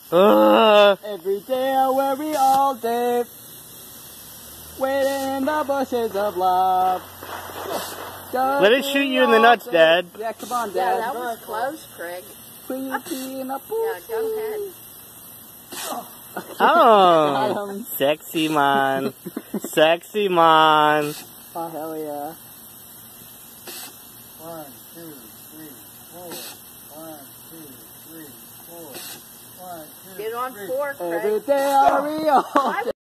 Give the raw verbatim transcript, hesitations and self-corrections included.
Uh. Every day I worry all day, waiting in the bushes of love. Go Let it shoot you in the nuts, day. Dad. Yeah, come on, Dad. Yeah, that was close, Craig. Please be in a pool. Yeah, go ahead. Oh, sexy man. Sexy man. Oh, hell yeah. One, two, three, four. One, two, three, four. One, two, Get on three. four, Craig. Every day I worry all day.